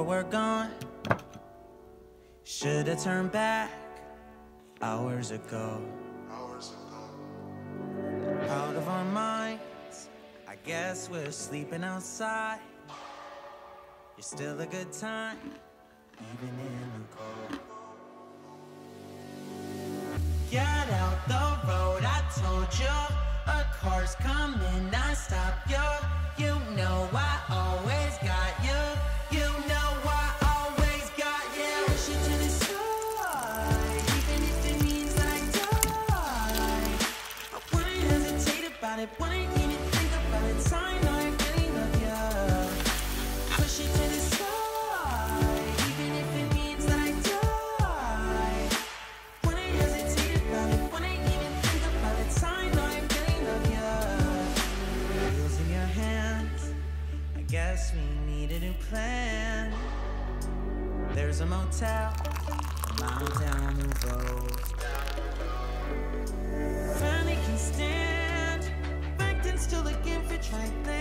where we're gone. Should've turned back hours ago. Out of our minds, I guess we're sleeping outside. You're still a good time, even in the cold. Get out the road, I told you. A car's coming, I stop you. You know I always got you. You know I always got you. Push it to the side, even if it means I die. I wouldn't hesitate about it, wouldn't even think about it. Sign, I really love you. Push it to the side, even if it means that I die. Wouldn't hesitate about it, wouldn't even think about it. Sign, I really love you. Wheels in your hands, I guess we need a new plan. There's a motel a mile down the road. Finally can stand, back then still looking for trifling.